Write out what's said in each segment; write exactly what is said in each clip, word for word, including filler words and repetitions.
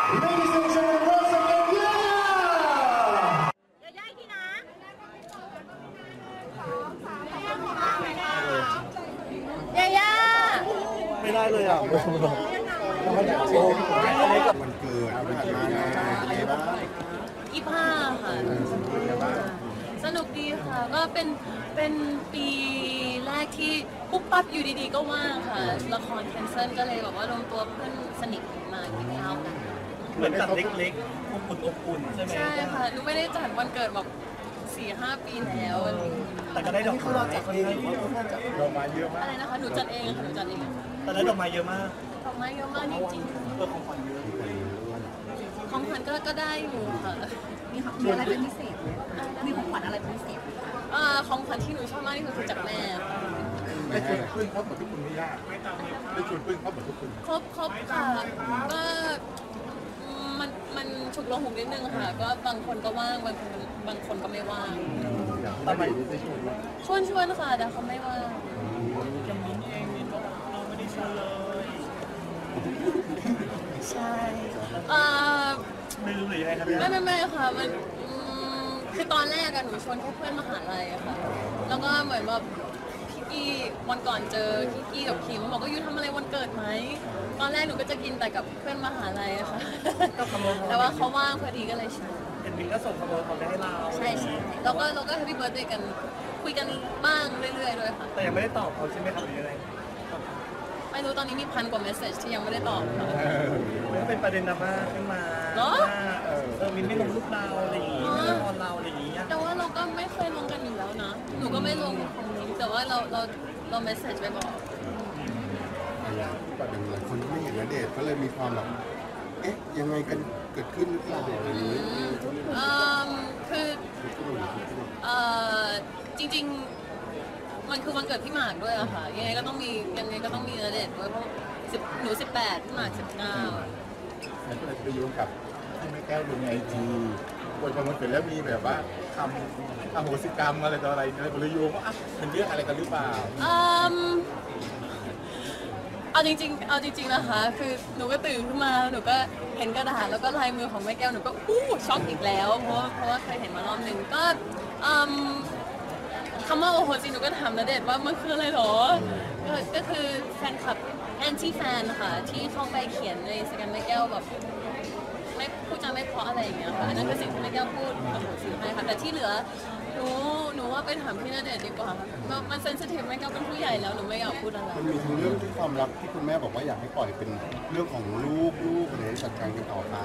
Ladies and gentlemen, once again, yeah! อย่าย้ายที่นะย่าย่าไม่ได้เลยอ่ะไม่ได้โอ้ยกับมันเกิดมันเกิดมาอะไรบ้างยี่ห้าค่ะสนุกดีค่ะก็เป็นเป็นปีแรกที่ปุ๊บปั๊บอยู่ดีๆก็ว่างค่ะละครแคนเซิลก็เลยแบบว่ารวมตัวเพื่อนสนิทมากินข้าวกันเหมือนจัดเล็กๆอบอุ่นอบอุ่นใช่ไหมใช่ค่ะหนูไม่ได้จัดวันเกิดแบบสี่ห้าปีแล้วแต่ก็ได้ดอกไม้เราจัดคนเดียวดอกไม้เยอะมากอะไรนะคะหนูจัดเองค่ะหนูจัดเองแต่ได้ดอกไม้เยอะมากดอกไม้เยอะมากจริงๆตัวของขวัญเยอะของขวัญก็ก็ได้อยู่ค่ะมีมีอะไรเป็นพิเศษมีของขวัญอะไรเป็นพิเศษอ่าของขวัญที่หนูชอบมากที่สุดคือจากแม่ได้ชวนเพื่อนครอบครัวทุกคนไม่ยากได้ชวนเพื่อนครอบครัวทุกคนครบครบค่ะก็มันมันฉุกละหุกนิดนึงค่ะก็บางคนก็ว่างบางคนบางคนก็ไม่ว่างทำไมได้ชวนชวนชวนค่ะแต่เขาไม่ว่างยังมิ้นเองมิ้นบอกเราไม่ได้ชวนเลยใช่อ่าไม่รู้หรือยังไงครับไม่ไม่ไม่ค่ะมันคือตอนแรกอะหนูชวนแค่เพื่อนมหาลัยอะค่ะแล้วก็เหมือนแบบพี่กี้วันก่อนเจอพี่กี้กับคิมบอกว่ายูทำอะไรวันเกิดไหมตอนแรกหนูก็จะกินแต่กับเพื่อนมหาลัยอะค่ะแต่ว่าเขาว่างพอดีก็เลยชวนเห็นมิ้นก็ส่งขโมยของไปให้เราใช่ใช่แล้วก็เราก็แฮปปี้เบิร์ธเดย์กันคุยกันบ้างเรื่อยๆด้วยค่ะแต่ยังไม่ได้ตอบเขาใช่ไหมครับหรือยังไงไม่รู้ตอนนี้มีพันกว่าเมสเซจที่ยังไม่ได้ตอบค่ะมันเป็นประเด็นดราม่าขึ้นมาเนาะเออมินไม่ลงรูปเราอะไรอย่างงี้ไม่ลงเราอะไรอย่างงี้แต่ว่าเราก็ไม่เคยลงกันอยู่แล้วนะหนูก็ไม่ลงคอมเมนต์แต่ว่าเราเราเราเมสเซจไปบอกแบบอย่างหลายคนไม่เห็นณเดชน์ก็เลยมีความแบบเอ๊ะยังไงกันเกิดขึ้นหรือเปล่าอะไรอย่างนี้คือเอ่อจริงๆมันคือวันเกิดพี่หมากด้วยอะค่ะยังไงก็ต้องมียังไงก็ต้องมีณเดชน์ด้วยเพราะหนูสิบแปดพี่หมากสิบเก้าแล้วก็เลยไปโยงกับที่แม่แก้วดูในไอจีคนพอมันเกิดแล้วมีแบบว่าทำอโหสิกรรมอะไรต่ออะไรอะไรบริโยงว่าเป็นเรื่องอะไรกันหรือเปล่าเอาจริงๆเอาจริงๆนะคะคือหนูก็ตื่นขึ้นมาหนูก็เห็นกระดาษแล้วก็ลายมือของแม่แก้วหนูก็อู้ช็อกอีกแล้วเพราะเพราะว่าเคยเห็นมารอบหนึ่งก็คำว่าโอโหสิหนูก็ถามณเดชน์ว่ามันคืออะไรหรอก็คือแฟนคลับแอนตี้แฟนค่ะที่เข้าไปเขียนในสแกนแม่แก้วแบบไม่พูดจาไม่เพราะอะไรอย่างเงี้ยค่ะอันนั้นคือสิ่งที่แม่แก้วพูดโอ้โหสิให้ค่ะแต่ที่เหลือหนูหนูว่าไปถามพี่ณเดชน์ดีกว่าค่ะมันเซนซิทีฟแม่แก้วเป็นผู้ใหญ่แล้วหนูไม่อยากพูดอะไรมันมีทั้งเรื่องที่ความรักที่คุณแม่บอกว่าอยากให้ปล่อยเป็นเรื่องของลูกลูกอะไรจัดการกันต่อไป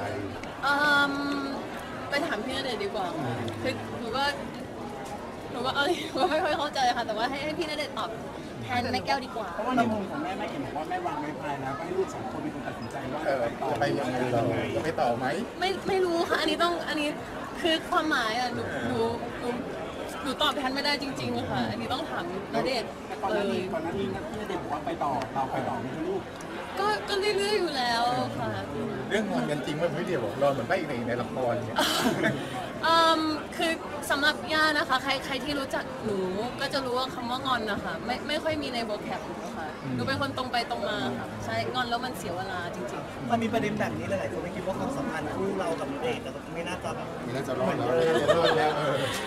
ไปถามพี่ณเดชน์ดีกว่าคือหนูก็หนูก็เออหนูก็ไม่ค่อยเข้าใจค่ะแต่ว่าให้ให้พี่ณเดชน์ตอบแทนแม่แก้วดีกว่าเพราะว่าในมุมของแม่แม่เห็นบอกว่าแม่วางไว้ภายนะก็ให้ลูกสองคนเป็นคนตัดสินใจว่าจะไปยังไงต่อจะไปต่อไหมไม่ไม่รู้ค่ะอันนี้ต้องอันนี้คือความหมายอ่ะหนูหนูหนูหนูตอบแทนไม่ได้จริงๆค่ะอันนี้ต้องถามณเดชน์ก่อนหน้านี้ก่อนหน้านี้พี่ณเดชน์บอกว่าไปต่อเราไปต่อไม่ใช่ลูกก็ก็เรื่อยๆอยู่แล้วค่ะเรื่องงอนกันจริงว่าพี่เดียวบอกรอเหมือนไม่ในในละครเนี่ยคือสำหรับย่านะคะใครใครที่รู้จักหนูก็จะรู้ว่าคำว่างอนนะคะไม่ไม่ค่อยมีในโวแคปหนูค่ะหนูเป็นคนตรงไปตรงมาค่ะใช่งอนแล้วมันเสียเวลาจริงๆมันมีประเด็นแบบนี้หลายๆคนไม่คิดว่าความสัมพันธ์คู่เรากับณเดชน์ไม่น่าจะแบบไม่น่าจะรอดแล้วไม่น่าจะรอดแล้ว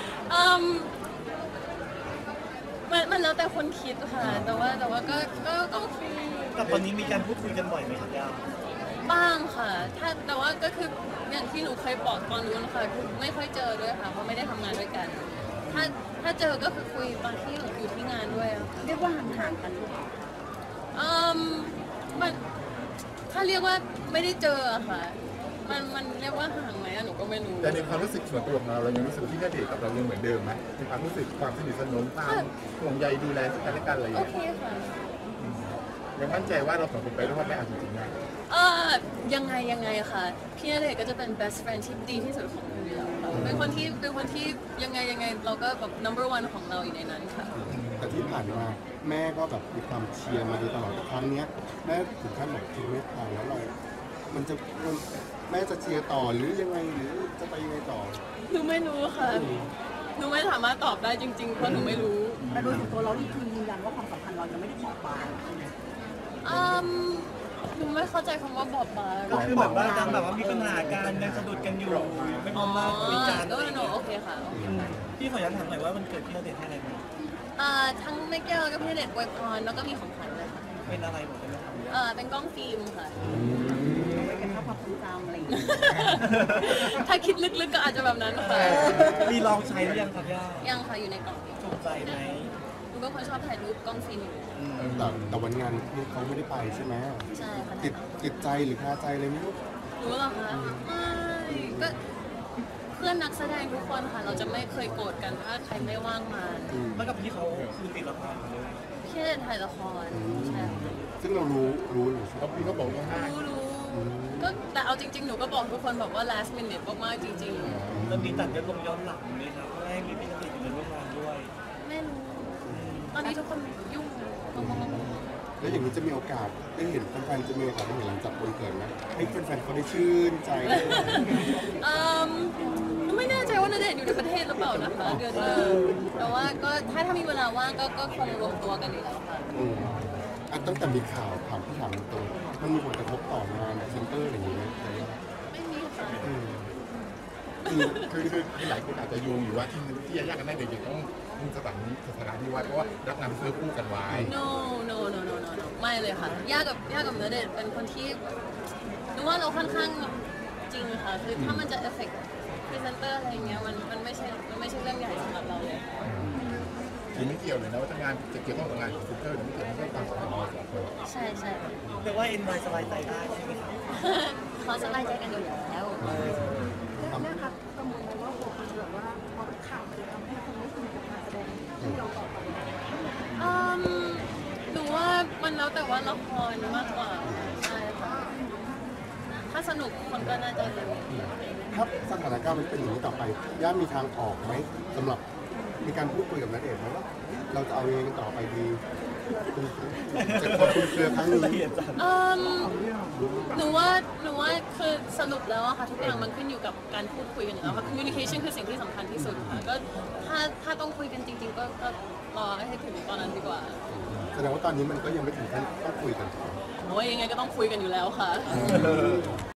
มันมันแล้วแต่คนคิดค่ะแต่ว่าแต่ว่าก็ก็ก็โอเคแต่ตอนนี้มีการพูดคุยกันบ่อยไหมครับย่าบ้างค่ะถ้าแต่ว่าก็คืออย่างที่หนูเคยบอกตอนนู้นค่ะคือไม่ค่อยเจอด้วยค่ะเพราะไม่ได้ทำงานด้วยกันถ้าถ้าเจอก็คือคุยตอนที่อยู่ที่งานด้วยเรียกว่าห่างๆกันอืมมันถ้าเรียกว่าไม่ได้เจอค่ะมันมันเรียกว่าห่างไหมหนูก็ไม่รู้แต่ในความรู้สึกส่วนตัวของเราเรายังรู้สึกที่ณเดชน์กับเรายังเหมือนเดิมไหมในความรู้สึกความสนิทสนมความห่วงใยดูแลซึ่งกันและกันอะไรอย่างเงี้ยโอเคค่ะยังมั่นใจว่าเราสองคนไปรอดได้จริงๆนะเออยังไงยังไงค่ะพี่ณเดชน์ก็จะเป็น best friend ที่ดีที่สุดของหนูอยู่แล้วค่ะเป็นคนที่เป็นคนที่ยังไงยังไงเราก็แบบ number one ของเราอยู่ในนั้นค่ะแต่ที่ผ่านมาแม่ก็แบบมีความเชียร์มาโดยตลอดครั้งนี้แม่ถึงขั้นบอกทิ้งไม่พอแล้วเรามันจะแม่จะเชียร์ต่อหรือยังไงหรือจะไปยังไงต่อหนูไม่รู้ค่ะหนูไม่สามารถตอบได้จริงๆเพราะหนูไม่รู้แต่โดยส่วนตัวเราที่คือยืนยันว่าความสัมพันธ์เรายังไม่ได้บอบบางอืมหนูไม่เข้าใจคำว่าบอบบางก็คือแบบว่ายังแบบว่ามีปัญหาการยังสะดุดกันอยู่ไม่พอ๋ร้ออมมากคุยกันก็หนูโอเคค่ะพี่ขอย้อนถามหน่อยว่ามันเกิดพี่ณเดชน์ให้อะไรไหมอ่าทั้งแม่แก้วแล้วก็พี่ณเดชน์อวยพรแล้วก็มีของขวัญด้วยค่ะเป็นอะไรหมดเลยไหมครับเอ่อเป็นกล้องฟิล์มค่ะไม่เป็นภาพความทรงจำอะไรอย่างเงี้ยถ้าคิดลึกๆก็อาจจะแบบนั้นค่ะมีลองใช้หรือยังครับย่ายังค่ะอยู่ในกล่องถูกใจไหมหนูเป็นคนชอบถ่ายรูปกล้องฟิล์มอยู่แต่แต่วันงานนี่เขาไม่ได้ไปใช่ไหมใช่ค่ะติดติดใจหรือคาใจอะไรไม่รู้รู้เหรอคะไม่ก็เพื่อนนักแสดงทุกคนค่ะ เราจะไม่เคยโกรธกันถ้าใครไม่ว่างมาแล้วกับพี่เขาคือติดละครเลยพี่ณเดชน์ถ่ายละครใช่ค่ะซึ่งเรารู้รู้อยู่ใช่ไหมเขาพี่ก็บอกว่าง่ายรู้รู้ก็แต่เอาจริงๆ หนูก็บอกทุกคนแบบว่า last minute มากๆจริงแล้วมีตัดจะลงย้อนหลังไหมครับให้มีพี่ณเดชน์อยู่ในร่วมงานด้วยๆ ไม่รู้ ตอนนี้ทุกคนยุ่งมากๆแล้วอย่างนี้จะมีโอกาสได้เห็นแฟนๆจะมีโอกาสได้เห็นหลังจากวันเกิดไหมให้แฟนๆเขาได้ชื่นใจอืมหนูไม่แน่ใจว่าณเดชน์อยู่ในประเทศหรือเปล่านะคะเดือนหน้าแต่ว่าก็ถ้าถ้ามีเวลาว่างก็ก็คงรวมตัวกันอยู่แล้วค่ะอืมอ่ะตั้งแต่มีข่าวถามพี่ถามตรงๆมันมีผลกระทบต่องานเซ็นเตอร์อะไรอย่างนี้ไหมไม่มีค่ะอืมคือคือคือหลายคนอาจจะโยงอยู่ว่าที่ที่ยากกันได้เด็กๆต้องมีสถานนี้สถานที่ไว้เพราะว่ารับนำเสื้อคู่กันไว้ no no no no no no ไม่เลยค่ะย่ากับย่ากับณเดชน์เป็นคนที่หนูว่าเราค่อนข้างจริงค่ะ คือถ้ามันจะ affect presenter อะไรอย่างเงี้ยมันมันไม่ใช่มันไม่ใช่เรื่องใหญ่สำหรับเราเลยคือไม่เกี่ยวเลยนะว่าถ้างานจะเกี่ยวข้องกับงานของซูเปอร์หรือไม่เกี่ยวไม่ใช่ความสัมพันธ์ของเราสองคนใช่ใช่เรียกว่าเอ็นไวสบายใจได้ใช่ไหมครับเขาสบายใจกันอยู่แล้วแม่ครับกังวลไหมว่าหัวคนแบบว่าพอข่าวมันจะทำให้คนไม่คุยกับการแสดงที่เราต่อไปอืมหนูว่ามันแล้วแต่ว่าละครมากกว่าใช่ค่ะถ้าสนุกคนก็น่าจะดูถ้าสถานการณ์มันเป็นอย่างนี้ต่อไปย่ามีทางออกไหมสำหรับมีการพูดคุยกับนักเอกไหมว่าเราจะเอายังไงกันต่อไปดีจะขอบคุณเครือครั้งนี้ละเอียดจังอืมหนูว่าหนูว่าคือสรุปแล้วอะค่ะทุกอย่างมันขึ้นอยู่กับการพูดคุยกันอยู่แล้วค่ะ communication คือสิ่งที่สำคัญที่สุดค่ะก็ถ้าถ้าต้องคุยกันจริง ๆ ก็ก็รอให้ถึงตอนนั้นดีกว่าแสดงว่าตอนนี้มันก็ยังไม่ถึงขั้นต้องคุยกันโอ้ยยังไงก็ต้องคุยกันอยู่แล้วค่ะ